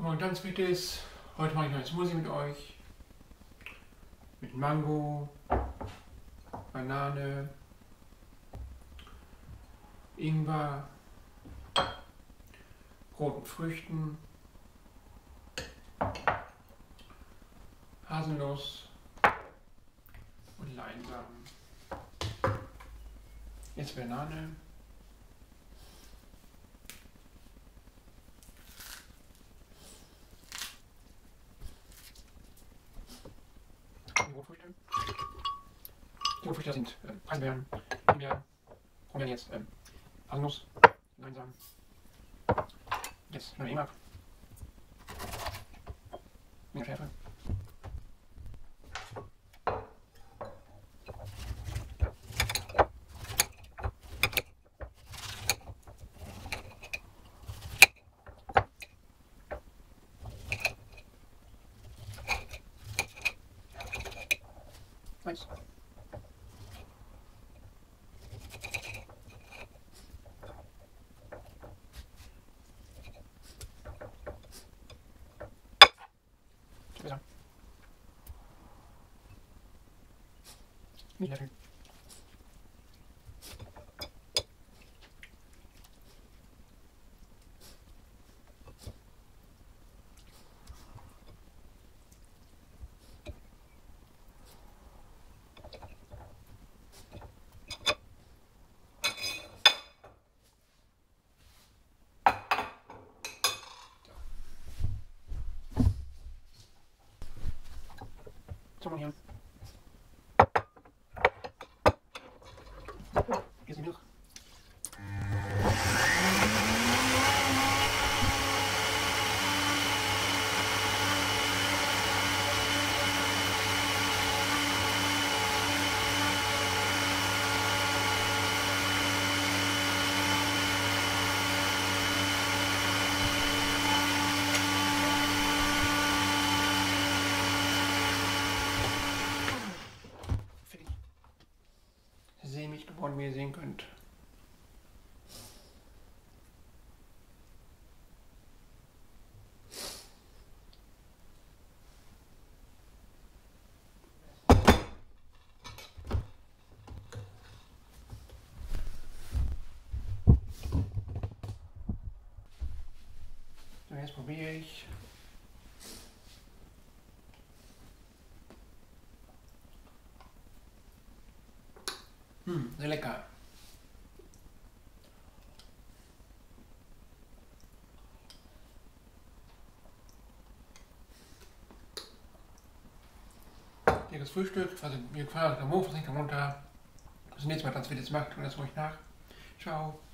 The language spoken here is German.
Guten Morgen, ganz wichtig. Heute mache ich einen Smoothie mit euch. Mit Mango, Banane, Ingwer, roten Früchten, Haselnuss und Leinsamen. Jetzt Banane. Die Rotfrüchte. Die Rotfrüchte sind Preiselbeeren, Himbeeren, Brombeeren jetzt, Haselnuss, Leinsamen. Jetzt Ingwer. Mit Schärfe. Eins. Besser. Nicht Löffel. So, hier. Hier ist die Milch. Sämig geworden, wie ihr sehen könnt. So, jetzt probiere ich. Sehr lecker. Leckeres Frühstück, also mir gefallen hat, der Mofa, runter. Das nächste Mal, das wird jetzt macht, und das ruhig nach. Ciao.